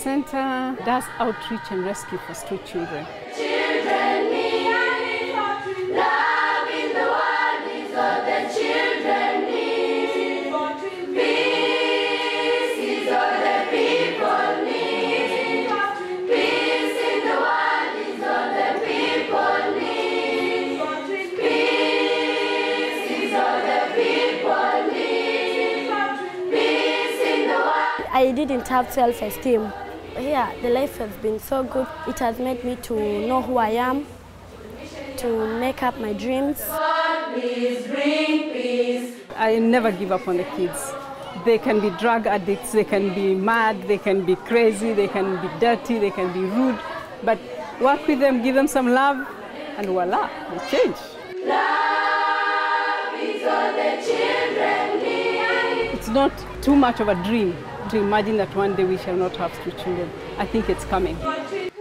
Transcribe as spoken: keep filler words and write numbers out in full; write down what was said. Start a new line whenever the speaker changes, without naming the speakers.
center does outreach and rescue for street children.
Children need love in the world is all the children need. Peace is all the people need. Peace in the world is all the people need. Peace is all the people need. Peace in the world.
I didn't have self-esteem. Here, the life has been so good. It has made me to know who I am, to make up my dreams.
God, please bring peace.
I never give up on the kids. They can be drug addicts, they can be mad, they can be crazy, they can be dirty, they can be rude, but work with them, give them some love, and voila, they change.
Love is all the children need.
It's not too much of a dream to imagine that one day we shall not have two children. I think it's coming.